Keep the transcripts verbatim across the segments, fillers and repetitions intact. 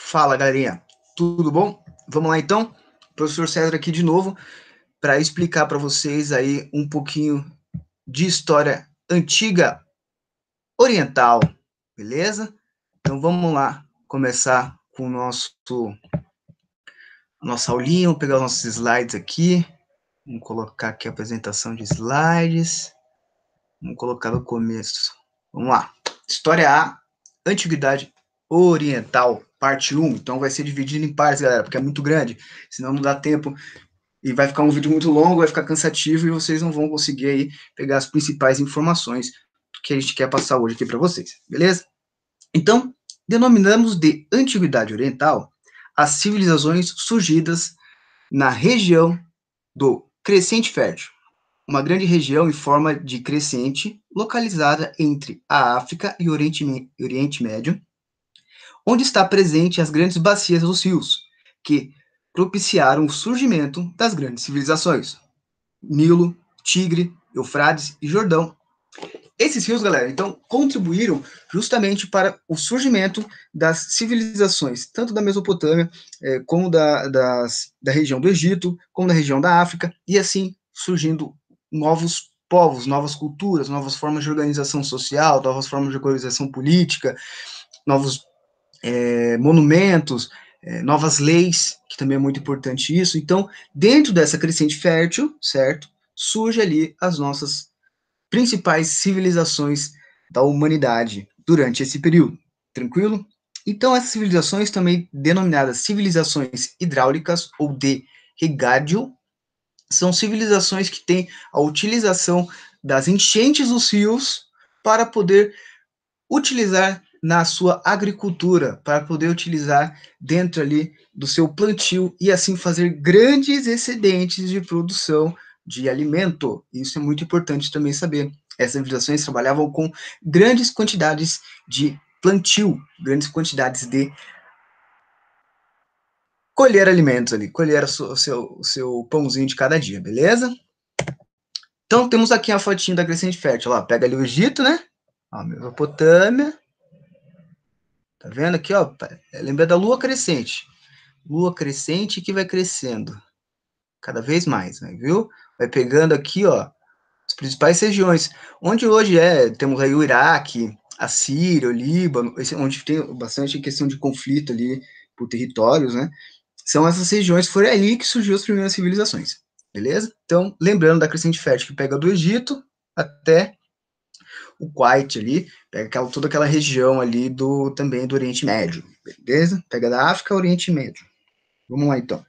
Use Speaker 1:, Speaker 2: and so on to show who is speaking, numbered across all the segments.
Speaker 1: Fala, galerinha. Tudo bom? Vamos lá, então? Professor César aqui de novo para explicar para vocês aí um pouquinho de história antiga oriental, beleza? Então vamos lá começar com o nosso nossa aulinha, vou pegar os nossos slides aqui. Vamos colocar aqui a apresentação de slides. Vamos colocar no começo. Vamos lá. História A, Antiguidade Oriental, parte um. Então vai ser dividido em partes, galera, porque é muito grande, senão não dá tempo e vai ficar um vídeo muito longo, vai ficar cansativo e vocês não vão conseguir aí pegar as principais informações que a gente quer passar hoje aqui para vocês, beleza? Então, denominamos de Antiguidade Oriental as civilizações surgidas na região do Crescente Fértil, uma grande região em forma de crescente localizada entre a África e o Oriente, Oriente Médio, onde está presente as grandes bacias dos rios, que propiciaram o surgimento das grandes civilizações. Nilo, Tigre, Eufrates e Jordão. Esses rios, galera, então, contribuíram justamente para o surgimento das civilizações, tanto da Mesopotâmia, eh, como da, das, da região do Egito, como da região da África, e assim surgindo novos povos, novas culturas, novas formas de organização social, novas formas de organização política, novos é, monumentos, é, novas leis, que também é muito importante isso. Então, dentro dessa crescente fértil, certo, surge ali as nossas principais civilizações da humanidade durante esse período, tranquilo? Então, essas civilizações, também denominadas civilizações hidráulicas ou de regádio, são civilizações que têm a utilização das enchentes dos rios para poder utilizar na sua agricultura, para poder utilizar dentro ali do seu plantio e assim fazer grandes excedentes de produção de alimento. Isso é muito importante também saber. Essas civilizações trabalhavam com grandes quantidades de plantio, grandes quantidades de colher alimentos ali, colher o seu, o seu, o seu pãozinho de cada dia, beleza? Então temos aqui a fotinho da crescente fértil, ó, pega ali o Egito, né? A Mesopotâmia. Tá vendo aqui, ó? Lembra da lua crescente. Lua crescente que vai crescendo cada vez mais, né, viu? Vai pegando aqui, ó, as principais regiões. Onde hoje é, temos aí o Iraque, a Síria, o Líbano, onde tem bastante questão de conflito ali por territórios, né? São essas regiões, foi ali que surgiu as primeiras civilizações, beleza? Então, lembrando da crescente fértil que pega do Egito até o Kuwait ali, pega aquela, toda aquela região ali do também do Oriente Médio, beleza? Pega da África ao Oriente Médio. Vamos lá, então.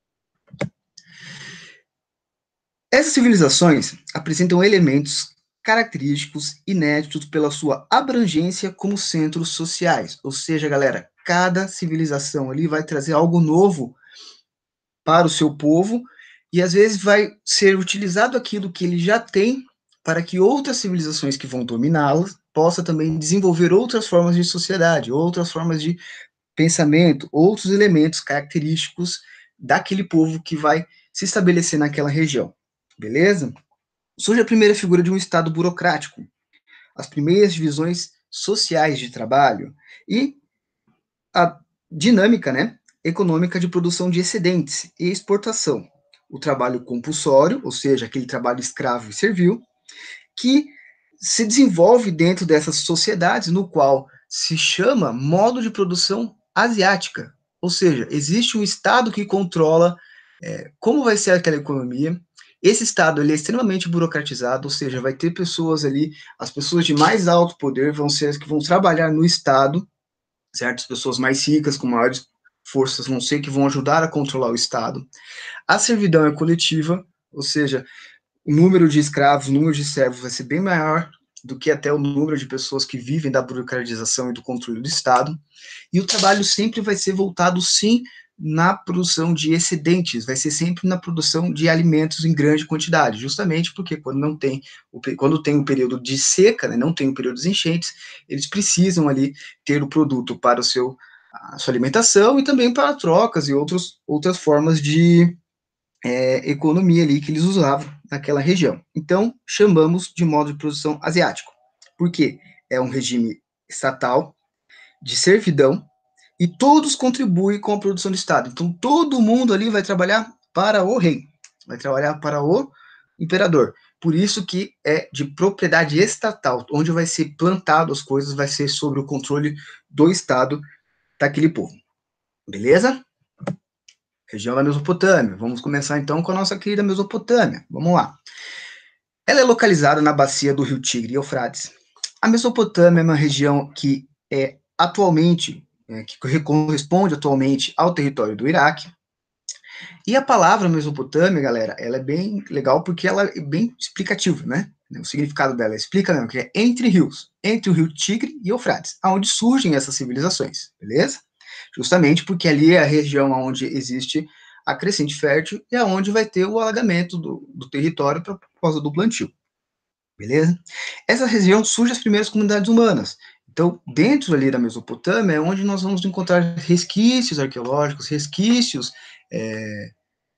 Speaker 1: Essas civilizações apresentam elementos característicos inéditos pela sua abrangência como centros sociais. Ou seja, galera, cada civilização ali vai trazer algo novo para o seu povo e às vezes vai ser utilizado aquilo que ele já tem para que outras civilizações que vão dominá-las possam também desenvolver outras formas de sociedade, outras formas de pensamento, outros elementos característicos daquele povo que vai se estabelecer naquela região. Beleza? Surge a primeira figura de um Estado burocrático, as primeiras divisões sociais de trabalho e a dinâmica, né, econômica de produção de excedentes e exportação. O trabalho compulsório, ou seja, aquele trabalho escravo e servil, que se desenvolve dentro dessas sociedades, no qual se chama modo de produção asiática. Ou seja, existe um Estado que controla é, como vai ser aquela economia. Esse Estado ele é extremamente burocratizado, ou seja, vai ter pessoas ali, as pessoas de mais alto poder vão ser as que vão trabalhar no Estado, certo? As pessoas mais ricas, com maiores forças, vão ser que vão ajudar a controlar o Estado. A servidão é coletiva, ou seja, o número de escravos, o número de servos vai ser bem maior do que até o número de pessoas que vivem da burocratização e do controle do Estado. E o trabalho sempre vai ser voltado, sim, na produção de excedentes, vai ser sempre na produção de alimentos em grande quantidade, justamente porque quando não tem, quando tem um período de seca, né, não tem um período de enchentes, eles precisam ali ter o produto para o seu, a sua alimentação e também para trocas e outros, outras formas de é, economia ali que eles usavam naquela região. Então, chamamos de modo de produção asiático. Por quê? É um regime estatal de servidão e todos contribuem com a produção do Estado. Então, todo mundo ali vai trabalhar para o rei, vai trabalhar para o imperador. Por isso que é de propriedade estatal, onde vai ser plantado as coisas, vai ser sobre o controle do Estado daquele povo. Beleza? Região da Mesopotâmia. Vamos começar então com a nossa querida Mesopotâmia. Vamos lá. Ela é localizada na bacia do rio Tigre e Eufrates. A Mesopotâmia é uma região que é atualmente, é, que corresponde atualmente ao território do Iraque. E a palavra Mesopotâmia, galera, ela é bem legal porque ela é bem explicativa, né? O significado dela explica mesmo que é entre rios, entre o rio Tigre e Eufrates, aonde surgem essas civilizações, beleza? Justamente porque ali é a região onde existe a crescente fértil e aonde vai ter o alagamento do, do território por causa do plantio, beleza? Essa região surge as primeiras comunidades humanas. Então, dentro ali da Mesopotâmia é onde nós vamos encontrar resquícios arqueológicos, resquícios é,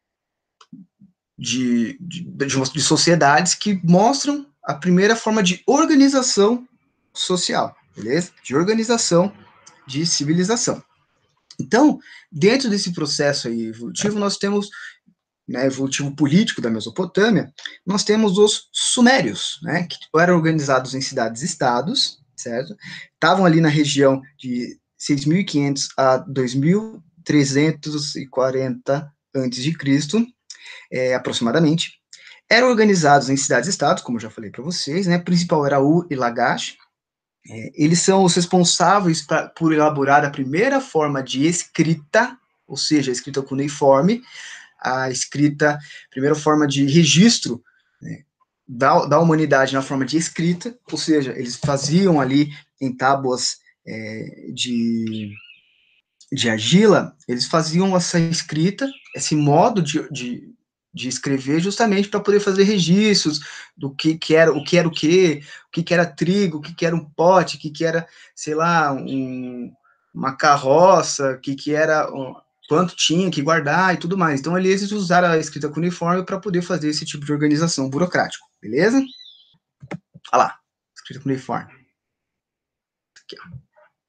Speaker 1: de, de, de, de sociedades que mostram a primeira forma de organização social, beleza? De organização de civilização. Então, dentro desse processo aí evolutivo, nós temos, né, evolutivo político da Mesopotâmia, nós temos os sumérios, né, que eram organizados em cidades-estados, certo? Estavam ali na região de seis mil e quinhentos a dois mil trezentos e quarenta antes de Cristo, é, aproximadamente. Eram organizados em cidades-estados, como eu já falei para vocês, né? O principal era Ur e Lagash. É, eles são os responsáveis pra, por elaborar a primeira forma de escrita, ou seja, a escrita cuneiforme, a escrita, primeira forma de registro, né, da, da humanidade na forma de escrita, ou seja, eles faziam ali em tábuas é, de, de argila, eles faziam essa escrita, esse modo de, de, de escrever justamente para poder fazer registros do que, que era o que era o que, o que, que era trigo, o que, que era um pote, o que, que era, sei lá, um, uma carroça, o que, que era, um, quanto tinha que guardar e tudo mais. Então, ali eles usaram a escrita cuneiforme para poder fazer esse tipo de organização burocrática, beleza? Olha lá, escrita cuneiforme. Aqui, ó.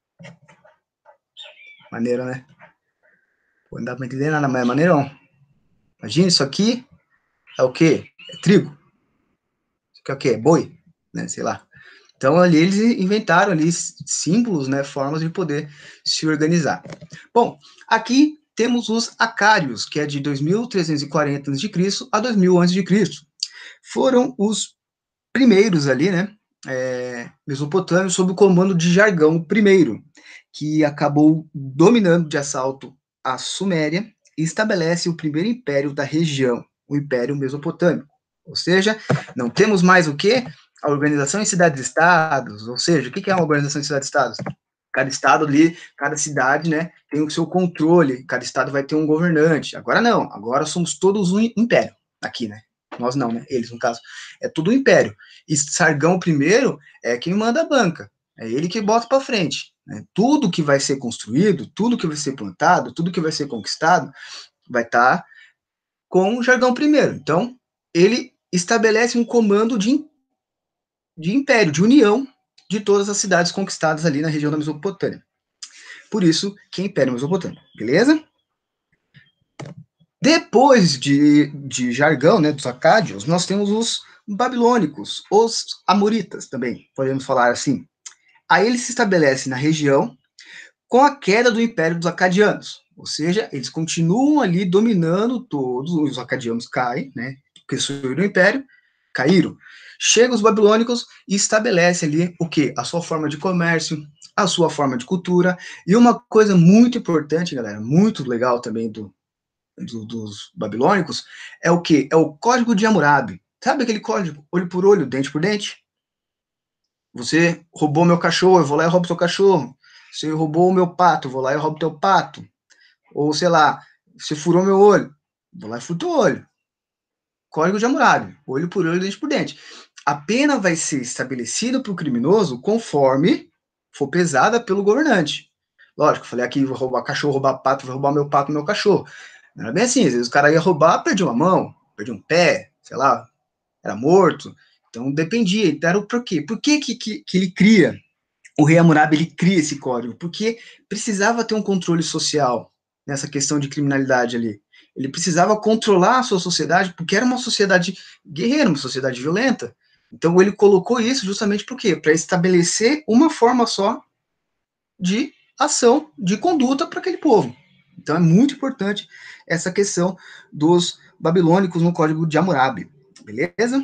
Speaker 1: Maneiro, né? Pô, não dá para entender nada, mas é maneirão. Imagina, isso aqui é o quê? É trigo. Isso aqui é o quê? É boi, né? Sei lá. Então, ali eles inventaram ali símbolos, né, formas de poder se organizar. Bom, aqui temos os acários, que é de dois mil trezentos e quarenta antes de Cristo a dois mil antes de Cristo. Foram os primeiros ali, né, é, mesopotâmios, sob o comando de Jargão I, que acabou dominando de assalto a Suméria e estabelece o primeiro império da região, o Império Mesopotâmico. Ou seja, não temos mais o quê? A organização em cidades-estados, ou seja, o que é uma organização em cidades-estados? Cada estado ali, cada cidade, né, tem o seu controle, cada estado vai ter um governante. Agora não, agora somos todos um império, aqui, né? Nós não, né? Eles, no caso. É tudo um império. E Sargão I é quem manda a banca. É ele que bota para frente. Né? Tudo que vai ser construído, tudo que vai ser plantado, tudo que vai ser conquistado, vai estar tá com o Jargão I. Então, ele estabelece um comando de, de império, de união de todas as cidades conquistadas ali na região da Mesopotâmia. Por isso, que é Império Mesopotâmico, beleza? Depois de, de Jargão, né, dos acádios, nós temos os babilônicos, os amoritas também, podemos falar assim. Aí ele se estabelece na região com a queda do Império dos Acadianos, ou seja, eles continuam ali dominando todos, os acadianos caem, né, porque surgiram o Império, caíram. Chegam os babilônicos e estabelece ali o quê? A sua forma de comércio, a sua forma de cultura, e uma coisa muito importante, galera, muito legal também do, do, dos babilônicos, é o quê? É o Código de Hammurabi. Sabe aquele código? Olho por olho, dente por dente? Você roubou meu cachorro, eu vou lá e roubo seu cachorro. Você roubou o meu pato, eu vou lá e roubo teu pato. Ou, sei lá, você furou meu olho, vou lá e furo teu olho. Código de Hammurabi, olho por olho, dente por dente. A pena vai ser estabelecida para o criminoso conforme for pesada pelo governante. Lógico, falei aqui, vou roubar cachorro, roubar pato, vou roubar meu pato, meu cachorro. Não era bem assim, às vezes o cara ia roubar, perdia uma mão, perdia um pé, sei lá, era morto. Então dependia, então era o porquê. Por que, que, que, que ele cria o rei Hammurabi ele cria esse código, porque precisava ter um controle social nessa questão de criminalidade ali. Ele precisava controlar a sua sociedade, porque era uma sociedade guerreira, uma sociedade violenta. Então ele colocou isso justamente por quê? Para estabelecer uma forma só de ação, de conduta para aquele povo. Então é muito importante essa questão dos babilônicos no Código de Hammurabi, beleza?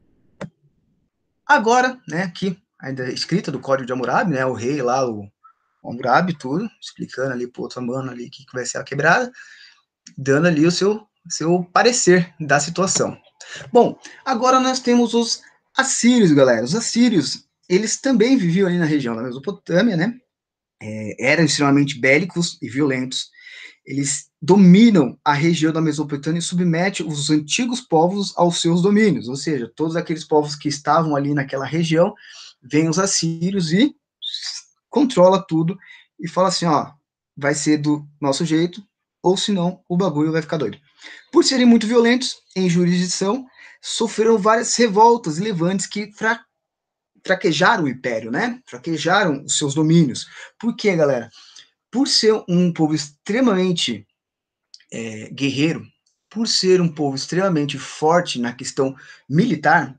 Speaker 1: Agora, né, aqui, ainda escrita do Código de Hammurabi, né, o rei lá, o Hammurabi, tudo, explicando ali pro outro mano ali que vai ser a quebrada, dando ali o seu, seu parecer da situação. Bom, agora nós temos os assírios, galera. Os assírios, eles também viviam ali na região da Mesopotâmia, né? É, eram extremamente bélicos e violentos. Eles dominam a região da Mesopotâmia e submetem os antigos povos aos seus domínios, ou seja, todos aqueles povos que estavam ali naquela região, vêm os assírios e controla tudo e fala assim, ó, vai ser do nosso jeito, ou senão o bagulho vai ficar doido. Por serem muito violentos em jurisdição, sofreram várias revoltas e levantes que fra fraquejaram o império, né? Fraquejaram os seus domínios. Por quê, galera? Por ser um povo extremamente é, guerreiro, por ser um povo extremamente forte na questão militar,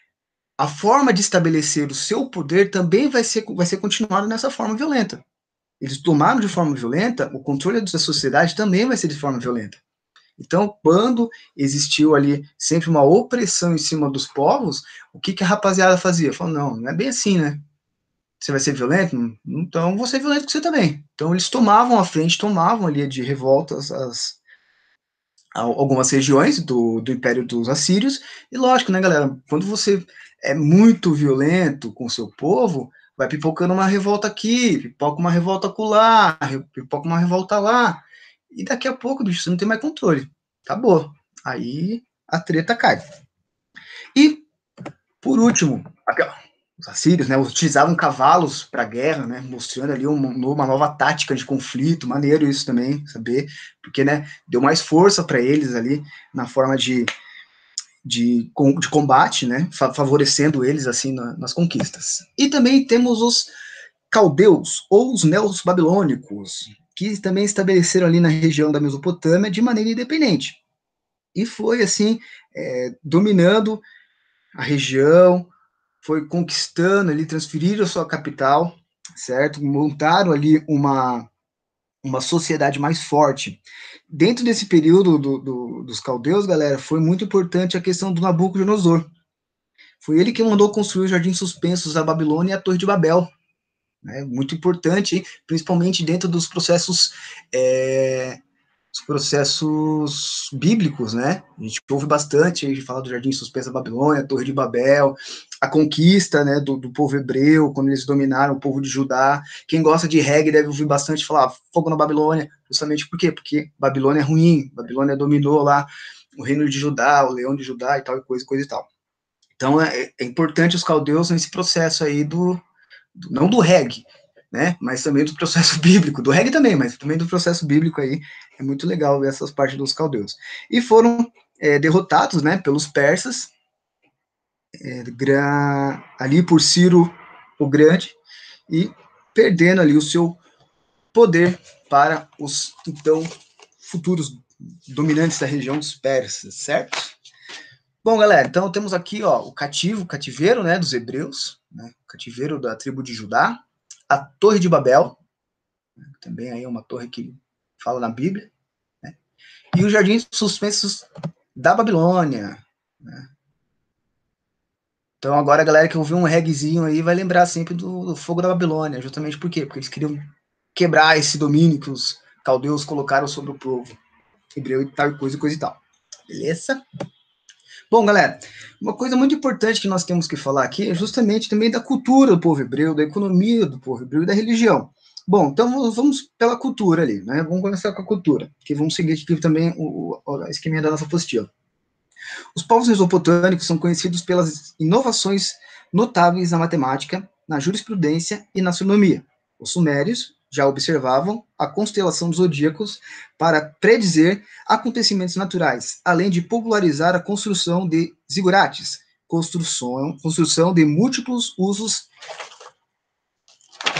Speaker 1: a forma de estabelecer o seu poder também vai ser, vai ser continuada nessa forma violenta. Eles tomaram de forma violenta, o controle da sociedade também vai ser de forma violenta. Então, quando existiu ali sempre uma opressão em cima dos povos, o que, que a rapaziada fazia? Falou, não, não é bem assim, né? Você vai ser violento? Então, vou ser violento com você também. Então, eles tomavam a frente, tomavam ali de revoltas as, algumas regiões do, do Império dos Assírios, e lógico, né, galera, quando você é muito violento com o seu povo, vai pipocando uma revolta aqui, pipoca uma revolta acolá, pipoca uma revolta lá, e daqui a pouco, bicho, você não tem mais controle. Acabou. Aí a treta cai. E, por último, aqui, ó, os assírios, né, utilizavam cavalos para a guerra, né, mostrando ali uma, uma nova tática de conflito, maneiro isso também, saber, porque, né, deu mais força para eles ali na forma de, de, de combate, né, favorecendo eles, assim, na, nas conquistas. E também temos os caldeus, ou os neos-babilônicos, que também estabeleceram ali na região da Mesopotâmia de maneira independente. E foi, assim, é, dominando a região, foi conquistando ali, transferiram a sua capital, certo? Montaram ali uma, uma sociedade mais forte. Dentro desse período do, do, dos caldeus, galera, foi muito importante a questão do Nabucodonosor. Foi ele que mandou construir os jardins suspensos da Babilônia e a Torre de Babel. Né? Muito importante, principalmente dentro dos processos é, os processos bíblicos, né? A gente ouve bastante, a gente fala do Jardim Suspenso da Babilônia, a Torre de Babel, a conquista, né, do, do povo hebreu, quando eles dominaram o povo de Judá. Quem gosta de reggae deve ouvir bastante falar fogo na Babilônia, justamente por quê? Porque Babilônia é ruim, Babilônia dominou lá o reino de Judá, o leão de Judá e tal, e coisa, coisa e tal. Então é, é importante os caldeus nesse processo aí do, do não do reggae, né, mas também do processo bíblico, do reggae também, mas também do processo bíblico aí, é muito legal ver essas partes dos caldeus. E foram é, derrotados, né, pelos persas, é, ali por Ciro o Grande, e perdendo ali o seu poder para os, então, futuros dominantes da região dos persas, certo? Bom, galera, então temos aqui, ó, o cativo, o cativeiro, né, dos hebreus, né, o cativeiro da tribo de Judá, a Torre de Babel, também aí é uma torre que fala na Bíblia, né? E os jardins suspensos da Babilônia, né? Então agora a galera que ouviu um reggaezinho aí vai lembrar sempre do, do fogo da Babilônia, justamente por quê? Porque eles queriam quebrar esse domínio que os caldeus colocaram sobre o povo hebreu e tal, coisa e coisa e tal. Beleza? Bom, galera, uma coisa muito importante que nós temos que falar aqui é justamente também da cultura do povo hebreu, da economia do povo hebreu e da religião. Bom, então vamos pela cultura ali, né? Vamos começar com a cultura, que vamos seguir aqui também o, o a esqueminha da nossa apostila. Os povos mesopotâmicos são conhecidos pelas inovações notáveis na matemática, na jurisprudência e na astronomia. Os sumérios já observavam a constelação dos zodíacos para predizer acontecimentos naturais, além de popularizar a construção de zigurates, construção, construção de múltiplos usos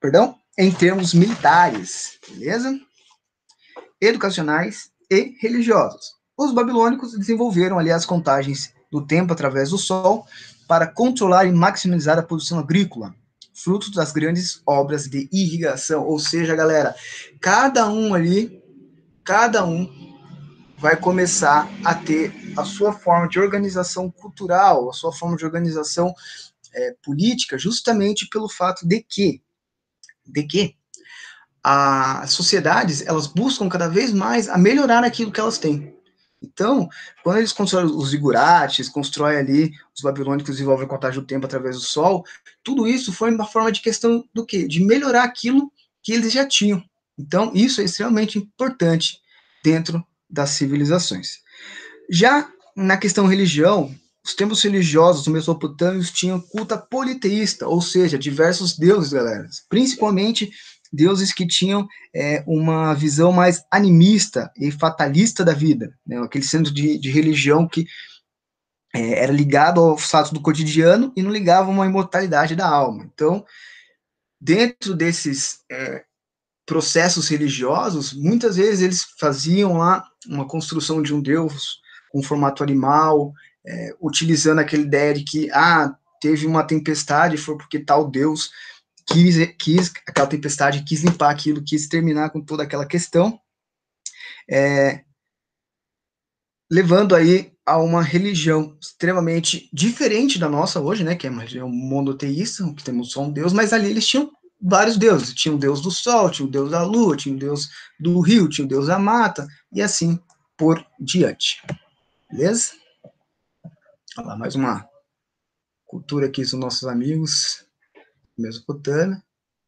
Speaker 1: perdão, em termos militares, beleza? Educacionais e religiosos. Os babilônicos desenvolveram ali as contagens do tempo através do sol para controlar e maximizar a produção agrícola, fruto das grandes obras de irrigação. Ou seja, galera, cada um ali, cada um vai começar a ter a sua forma de organização cultural, a sua forma de organização é, política, justamente pelo fato de que, de que as sociedades, elas buscam cada vez mais a melhorar aquilo que elas têm. Então, quando eles constroem os zigurates, constroem ali, os babilônicos desenvolvem a contagem do tempo através do sol, tudo isso foi uma forma de questão do quê? De melhorar aquilo que eles já tinham. Então, isso é extremamente importante dentro das civilizações. Já na questão religião, os templos religiosos mesopotâmicos tinham culto politeísta, ou seja, diversos deuses, galera, principalmente deuses que tinham é, uma visão mais animista e fatalista da vida, né? Aquele centro de, de religião que é, era ligado aos fatos do cotidiano e não ligava a uma imortalidade da alma. Então, dentro desses é, processos religiosos, muitas vezes eles faziam lá uma construção de um deus com formato animal, é, utilizando aquela ideia de que, ah, teve uma tempestade, foi porque tal deus quis, quis aquela tempestade, quis limpar aquilo, quis terminar com toda aquela questão, é, levando aí a uma religião extremamente diferente da nossa hoje, né, que é uma religião monoteísta, que temos só um deus, mas ali eles tinham vários deuses, tinha o deus do sol, tinha o deus da lua, tinha o deus do rio, tinha o deus da mata, e assim por diante. Beleza? Olha lá, mais uma cultura aqui dos nossos amigos, Mesopotâmia.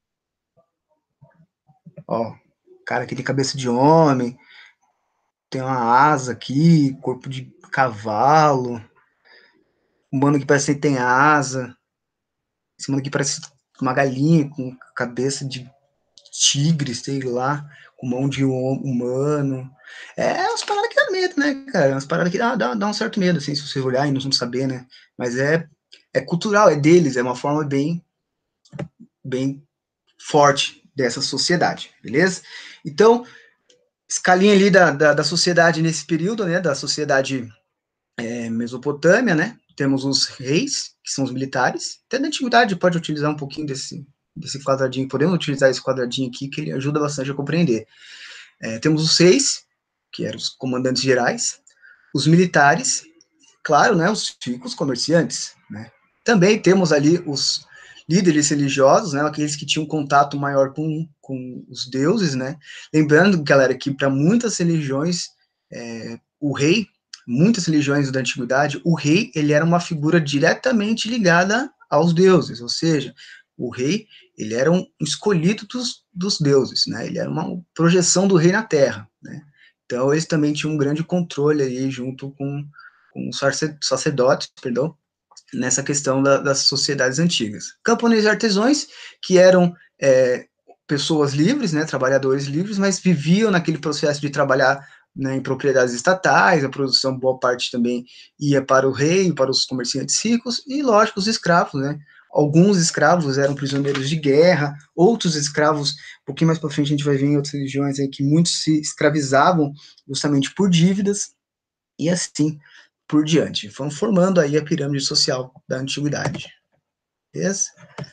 Speaker 1: Ó, cara aqui tem cabeça de homem, tem uma asa aqui, corpo de cavalo, um mano que parece que tem asa, esse mano aqui parece uma galinha com cabeça de tigre, sei lá, com mão de humano. É umas paradas que dá medo, né, cara? Umas paradas que dá, dá, dá um certo medo, assim, se você olhar e não saber, né? Mas é, é cultural, é deles, é uma forma bem, bem forte dessa sociedade, beleza? Então, escalinha ali da, da, da sociedade nesse período, né, da sociedade é, Mesopotâmia, né, temos os reis, que são os militares, até na antiguidade pode utilizar um pouquinho desse, desse quadradinho, podemos utilizar esse quadradinho aqui, que ele ajuda bastante a compreender. É, temos os reis, que eram os comandantes gerais, os militares, claro, né, os ricos comerciantes, né, também temos ali os líderes religiosos, né, aqueles que tinham contato maior com, com os deuses, né, lembrando, galera, que para muitas religiões, é, o rei, muitas religiões da antiguidade, o rei, ele era uma figura diretamente ligada aos deuses, ou seja, o rei, ele era um escolhido dos, dos deuses, né, ele era uma projeção do rei na terra, né, então eles também tinham um grande controle aí junto com, com os sacerdotes, perdão, nessa questão da, das sociedades antigas. Camponeses e artesãos, que eram é, pessoas livres, né, trabalhadores livres, mas viviam naquele processo de trabalhar, né, em propriedades estatais, a produção, boa parte também ia para o rei, para os comerciantes ricos, e, lógico, os escravos, né, alguns escravos eram prisioneiros de guerra, outros escravos, um pouquinho mais para frente a gente vai ver em outras religiões aí que muitos se escravizavam justamente por dívidas, e assim por diante. Foram formando aí a pirâmide social da antiguidade. Beleza?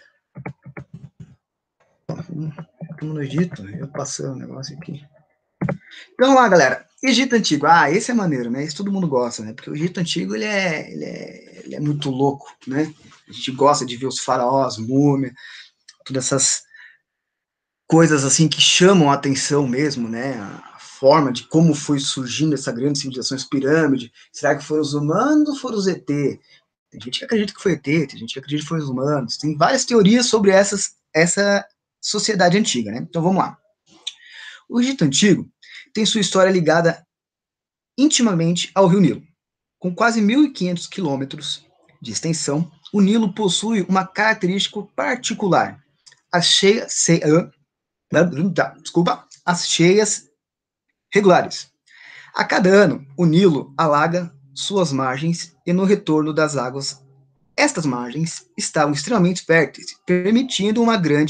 Speaker 1: Estamos no Egito, eu passei um negócio aqui. Então, vamos lá, galera. Egito Antigo. Ah, esse é maneiro, né? Isso todo mundo gosta, né? Porque o Egito Antigo, ele é, ele é, ele é muito louco, né? A gente gosta de ver os faraós, múmia, todas essas coisas assim que chamam a atenção mesmo, né? A forma de como foi surgindo essa grande civilização, essa pirâmide. Será que foram os humanos ou foram os E T? Tem gente que acredita que foi E T, tem gente que acredita que foi os humanos. Tem várias teorias sobre essas, essa sociedade antiga, né? Então vamos lá. O Egito Antigo tem sua história ligada intimamente ao Rio Nilo. Com quase mil e quinhentos quilômetros de extensão, o Nilo possui uma característica particular. As cheias, se, uh, desculpa, as cheias regulares. A cada ano, o Nilo alaga suas margens e no retorno das águas, estas margens estavam extremamente férteis, permitindo uma grande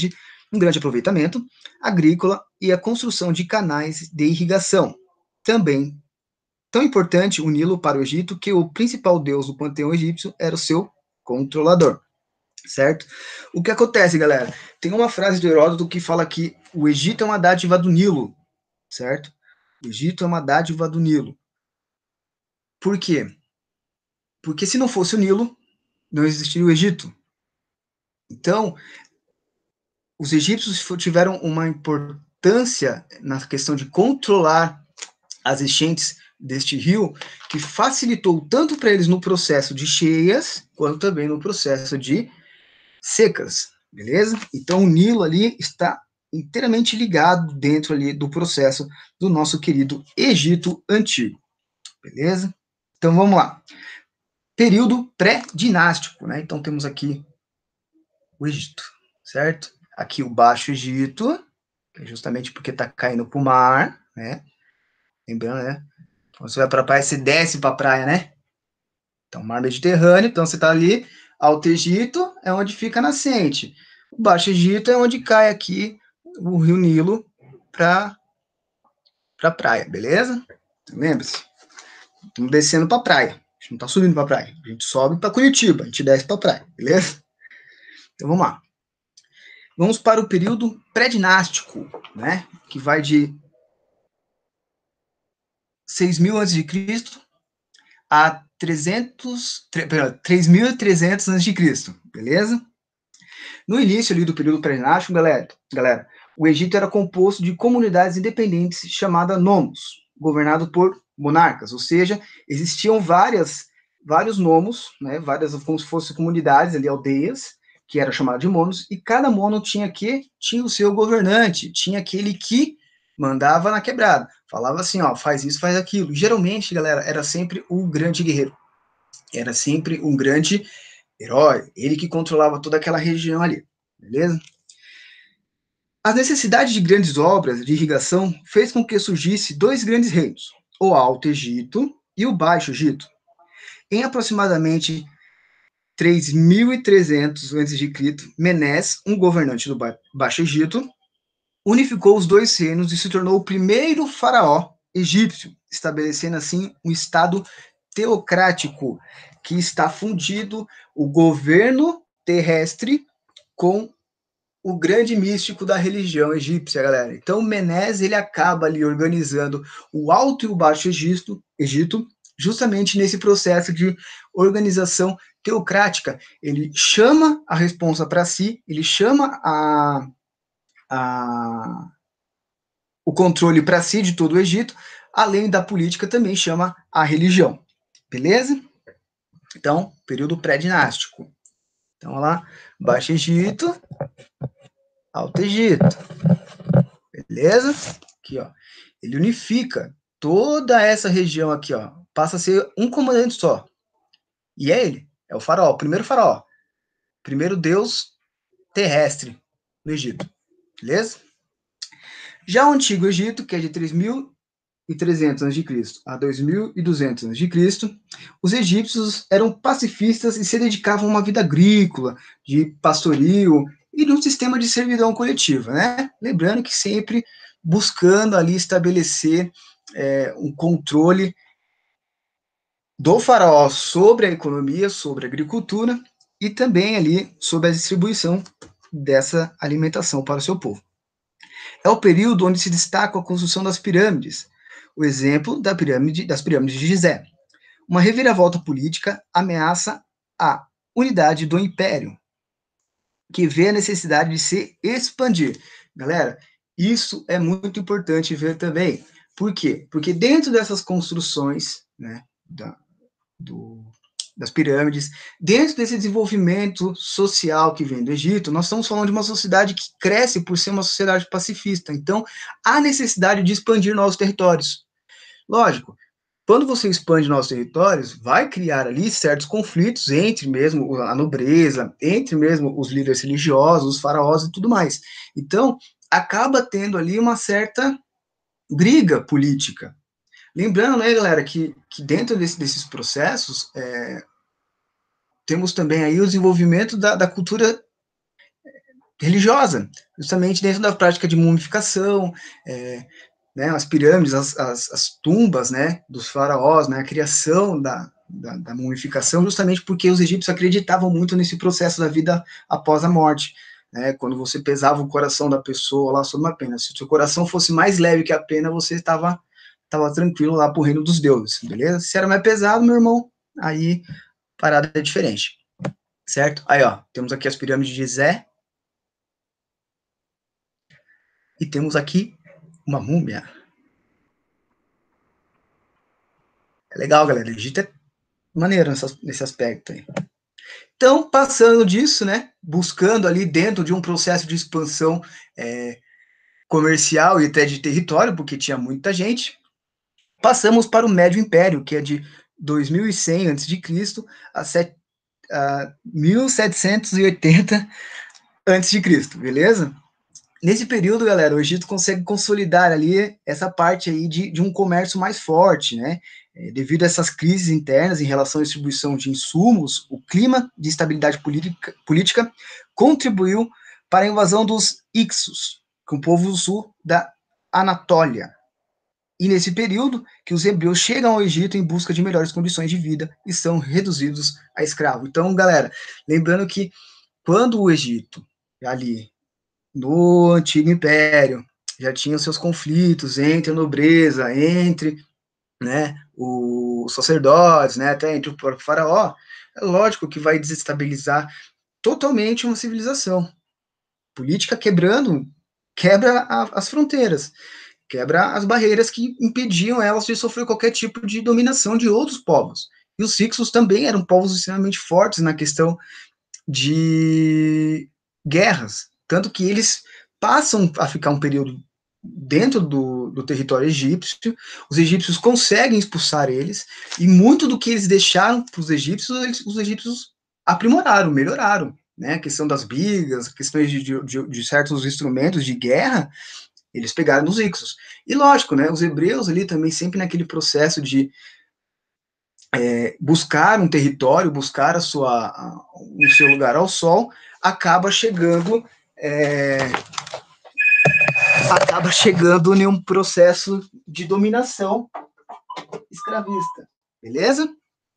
Speaker 1: um grande aproveitamento agrícola e a construção de canais de irrigação. Também, tão importante o Nilo para o Egito que o principal deus do panteão egípcio era o seu controlador, certo? O que acontece, galera? Tem uma frase do Heródoto que fala que o Egito é uma dádiva do Nilo, certo? O Egito é uma dádiva do Nilo. Por quê? Porque se não fosse o Nilo, não existiria o Egito. Então, os egípcios tiveram uma importância na questão de controlar as enchentes deste rio, que facilitou tanto para eles no processo de cheias, quanto também no processo de secas, beleza? Então, o Nilo ali está inteiramente ligado dentro ali do processo do nosso querido Egito Antigo, beleza? Então, vamos lá. Período pré-dinástico, né? Então, temos aqui o Egito, certo? Aqui o Baixo Egito, que é justamente porque está caindo para o mar, né? Lembrando, né? Quando você vai para a praia, você desce para a praia, né? Então, mar Mediterrâneo, então você está ali, Alto Egito é onde fica a nascente. O Baixo Egito é onde cai aqui o Rio Nilo para a praia, beleza? Lembre-se, estamos descendo para a praia. A gente não está subindo para a praia. A gente sobe para Curitiba, a gente desce para a praia, beleza? Então vamos lá. Vamos para o período pré-dinástico, né? Que vai de seis mil antes de Cristo a trezentos, três mil e trezentos antes de Cristo, beleza? No início ali do período pré-dinástico, galera, galera, o Egito era composto de comunidades independentes chamadas nomos, governado por monarcas, ou seja, existiam várias, vários nomos, né, várias como se fossem comunidades ali, aldeias, que era chamado de monos, e cada mono tinha que tinha o seu governante, tinha aquele que mandava na quebrada, falava assim, ó, faz isso, faz aquilo. Geralmente, galera, era sempre o grande guerreiro, era sempre um grande herói, ele que controlava toda aquela região ali, beleza? As necessidades de grandes obras de irrigação fez com que surgisse dois grandes reinos, o Alto Egito e o Baixo Egito. Em aproximadamente três mil e trezentos antes de Cristo, Menés, um governante do Baixo Egito, unificou os dois reinos e se tornou o primeiro faraó egípcio, estabelecendo assim um estado teocrático que está fundido o governo terrestre com o grande místico da religião egípcia, galera. Então, Menés, ele acaba ali organizando o Alto e o Baixo Egito, Egito, justamente nesse processo de organização teocrática. Ele chama a responsa para si, ele chama a, a, o controle para si de todo o Egito, além da política, também chama a religião. Beleza? Então, período pré-dinástico. Então, olha lá, Baixo Egito, Alto Egito. Beleza? Aqui, ó. Ele unifica toda essa região aqui, ó. Passa a ser um comandante só. E é ele. É o faraó, o primeiro faraó. Primeiro deus terrestre no Egito. Beleza? Já o Antigo Egito, que é de três mil e trezentos antes de Cristo a dois mil e duzentos antes de Cristo, os egípcios eram pacifistas e se dedicavam a uma vida agrícola, de pastorio e de um sistema de servidão coletiva, né? Lembrando que sempre buscando ali estabelecer é, um controle do faraó sobre a economia, sobre a agricultura e também ali sobre a distribuição dessa alimentação para o seu povo. É o período onde se destaca a construção das pirâmides, o exemplo da pirâmide, das pirâmides de Gizé. Uma reviravolta política ameaça a unidade do império, que vê a necessidade de se expandir. Galera, isso é muito importante ver também. Por quê? Porque dentro dessas construções, né, da, do, das pirâmides, dentro desse desenvolvimento social que vem do Egito, nós estamos falando de uma sociedade que cresce por ser uma sociedade pacifista. Então, há necessidade de expandir novos territórios. Lógico, quando você expande novos territórios, vai criar ali certos conflitos entre mesmo a nobreza, entre mesmo os líderes religiosos, os faraós e tudo mais. Então, acaba tendo ali uma certa briga política. Lembrando, né, galera, que, que dentro desse, desses processos, é, temos também aí o desenvolvimento da, da cultura religiosa, justamente dentro da prática de mumificação, é, né, as pirâmides, as, as, as tumbas, né, dos faraós, né, a criação da, da, da mumificação, justamente porque os egípcios acreditavam muito nesse processo da vida após a morte. Né, quando você pesava o coração da pessoa lá sob uma pena, se o seu coração fosse mais leve que a pena, você estava estava tranquilo lá pro reino dos deuses, beleza? Se era mais pesado, meu irmão, aí a parada é diferente, certo? Aí, ó, temos aqui as pirâmides de Gizé, e temos aqui uma múmia. É legal, galera, o Egito é maneiro nessa, nesse aspecto aí. Então, passando disso, né, buscando ali dentro de um processo de expansão é, comercial e até de território, porque tinha muita gente, passamos para o Médio Império, que é de dois mil e cem antes de Cristo a, a mil setecentos e oitenta antes de Cristo, beleza? Nesse período, galera, o Egito consegue consolidar ali essa parte aí de, de um comércio mais forte, né? É, devido a essas crises internas em relação à distribuição de insumos, o clima de instabilidade política, política contribuiu para a invasão dos Ixos, que é um povo do sul da Anatólia. E nesse período que os hebreus chegam ao Egito em busca de melhores condições de vida e são reduzidos a escravo. Então, galera, lembrando que quando o Egito, ali no Antigo Império, já tinha seus conflitos entre a nobreza, entre, né, os sacerdotes, né, até entre o próprio faraó, é lógico que vai desestabilizar totalmente uma civilização. Política quebrando, quebra a, as fronteiras, quebra as barreiras que impediam elas de sofrer qualquer tipo de dominação de outros povos. E os Hicsos também eram povos extremamente fortes na questão de guerras, tanto que eles passam a ficar um período dentro do, do território egípcio, os egípcios conseguem expulsar eles, e muito do que eles deixaram para os egípcios, eles, os egípcios aprimoraram, melhoraram, né, a questão das bigas, questões de, de, de certos instrumentos de guerra, eles pegaram nos Ixos. E lógico, né, os hebreus ali também sempre naquele processo de é, buscar um território, buscar a sua, a, o seu lugar ao sol, acaba chegando é, acaba chegando em um processo de dominação escravista, beleza?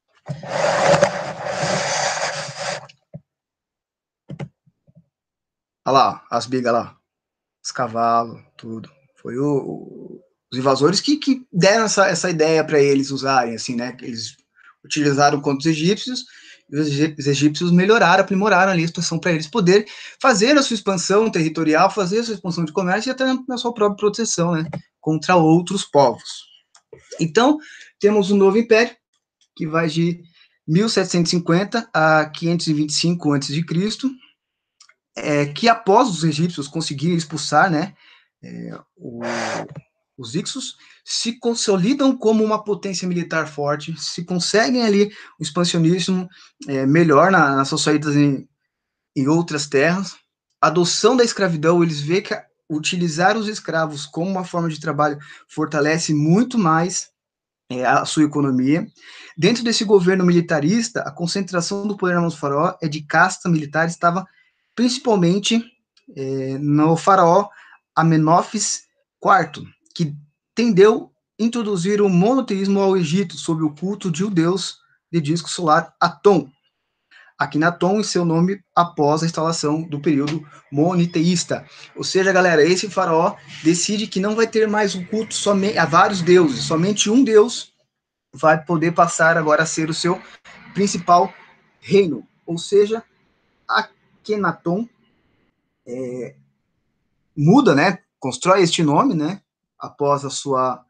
Speaker 1: Olha lá, as bigas lá, os cavalos, tudo. Foi o, o, os invasores que, que deram essa, essa ideia para eles usarem, assim, né? Eles utilizaram contra os egípcios, e os egípcios melhoraram, aprimoraram ali a situação para eles poderem fazer a sua expansão territorial, fazer a sua expansão de comércio e até na sua própria proteção, né? Contra outros povos. Então, temos o novo império, que vai de mil setecentos e cinquenta a quinhentos e vinte e cinco antes de Cristo, é, que após os egípcios conseguirem expulsar, né, é, o, os Ixos, se consolidam como uma potência militar forte, se conseguem ali o expansionismo é, melhor na, nas suas saídas em, em outras terras, a adoção da escravidão, eles veem que utilizar os escravos como uma forma de trabalho fortalece muito mais é, a sua economia. Dentro desse governo militarista, a concentração do poder na mão do faraó é de casta militar, estava principalmente é, no faraó Amenófis quarto, que tendeu a introduzir o monoteísmo ao Egito, sob o culto de um deus de disco solar, Atom. Akhenaton e seu nome após a instalação do período moniteísta. Ou seja, galera, esse faraó decide que não vai ter mais um culto somente a vários deuses, somente um deus vai poder passar agora a ser o seu principal reino. Ou seja, Akhenaton é, muda, né, constrói este nome, né, após a sua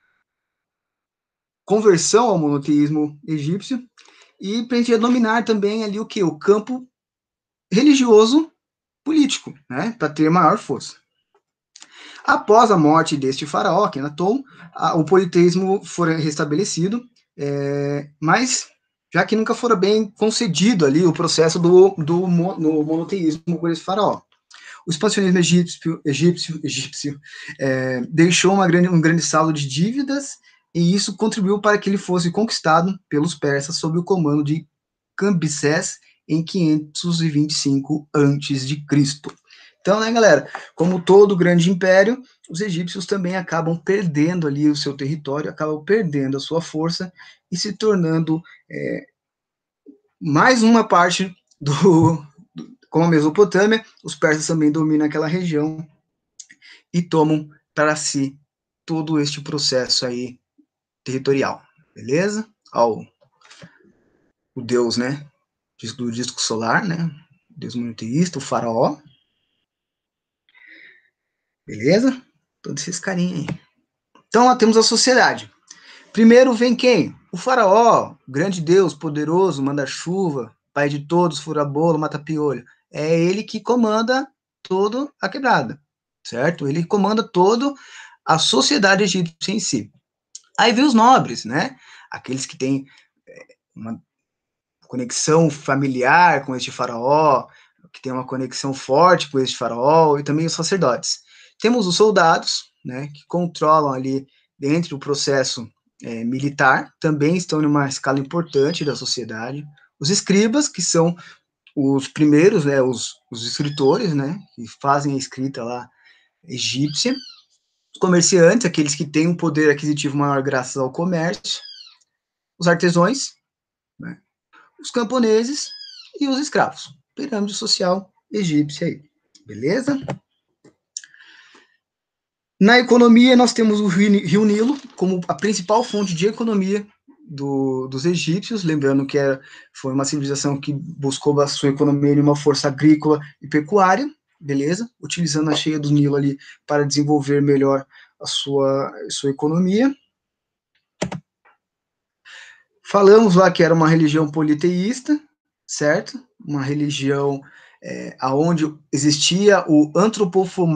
Speaker 1: conversão ao monoteísmo egípcio, e pretendia dominar também ali o que? O campo religioso político, né, para ter maior força. Após a morte deste faraó, Akhenaton, o politeísmo foi restabelecido, é, mas já que nunca fora bem concedido ali o processo do, do no monoteísmo por esse faraó. O expansionismo egípcio, egípcio, egípcio é, deixou uma grande, um grande saldo de dívidas e isso contribuiu para que ele fosse conquistado pelos persas sob o comando de Cambises em quinhentos e vinte e cinco antes de Cristo. Então, né, galera, como todo grande império, os egípcios também acabam perdendo ali o seu território, acabam perdendo a sua força e se tornando é, mais uma parte do, do... Como a Mesopotâmia, os persas também dominam aquela região e tomam para si todo este processo aí territorial, beleza? Ao o deus, né, do disco solar, né, deus monoteísta, o faraó, beleza? Todos esses carinhas aí. Então, ó, temos a sociedade. Primeiro vem quem? O faraó, grande deus, poderoso, manda-chuva, pai de todos, fura-bolo, mata-piolho. É ele que comanda toda a quebrada, certo? Ele comanda toda a sociedade egípcia em si. Aí vem os nobres, né? Aqueles que têm uma conexão familiar com este faraó, que tem uma conexão forte com este faraó, e também os sacerdotes. Temos os soldados, né, que controlam ali dentro do processo é, militar, também estão numa escala importante da sociedade. Os escribas, que são os primeiros, né, os, os escritores, né, que fazem a escrita lá egípcia. Os comerciantes, aqueles que têm um poder aquisitivo maior graças ao comércio. Os artesãos, né, os camponeses e os escravos. Pirâmide social egípcia aí, beleza? Na economia, nós temos o Rio Nilo como a principal fonte de economia do, dos egípcios, lembrando que era, foi uma civilização que buscou a sua economia em uma força agrícola e pecuária, beleza? Utilizando a cheia do Nilo ali para desenvolver melhor a sua, a sua economia. Falamos lá que era uma religião politeísta, certo? Uma religião é, onde existia o antropofo,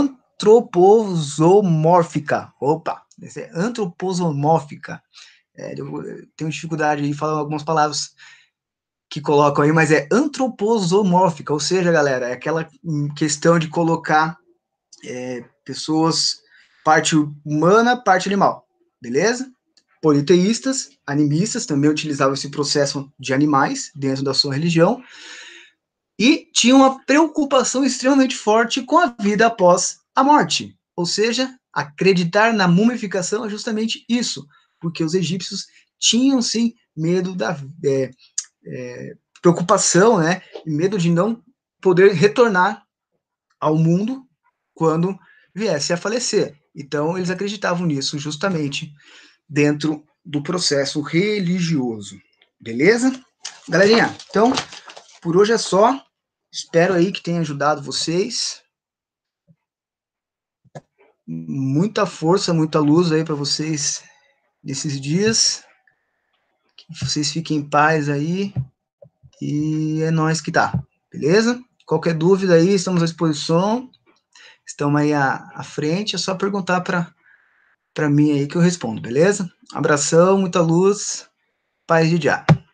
Speaker 1: antroposomórfica. Opa, esse é antroposomórfica. É, eu tenho dificuldade de falar algumas palavras que colocam aí, mas é antroposomórfica, ou seja, galera, é aquela questão de colocar é, pessoas, parte humana, parte animal, beleza? Politeístas, animistas, também utilizavam esse processo de animais dentro da sua religião, e tinham uma preocupação extremamente forte com a vida após a morte, ou seja, acreditar na mumificação é justamente isso, porque os egípcios tinham sim medo da é, é, preocupação, né, medo de não poder retornar ao mundo quando viesse a falecer. Então eles acreditavam nisso justamente dentro do processo religioso. Beleza? Galerinha, então, por hoje é só. Espero aí que tenha ajudado vocês. Muita força, muita luz aí para vocês nesses dias. Que vocês fiquem em paz aí. E é nós que tá. Beleza? Qualquer dúvida aí, estamos à disposição. Estamos aí à, à frente. É só perguntar para para mim aí que eu respondo, beleza? Abração, muita luz. Paz de já.